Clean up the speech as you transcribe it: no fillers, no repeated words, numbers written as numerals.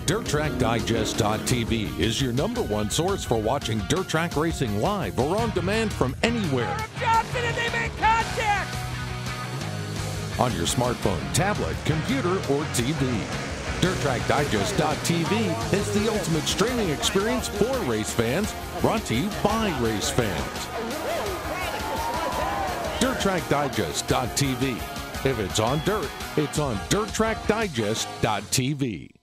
DirtTrackDigest.tv is your #1 source for watching dirt track racing live or on demand from anywhere. Johnson, and they make contact! On your smartphone, tablet, computer, or TV. DirtTrackDigest.tv is the ultimate streaming experience for race fans, brought to you by race fans. DirtTrackDigest.tv. If it's on dirt, it's on DirtTrackDigest.tv.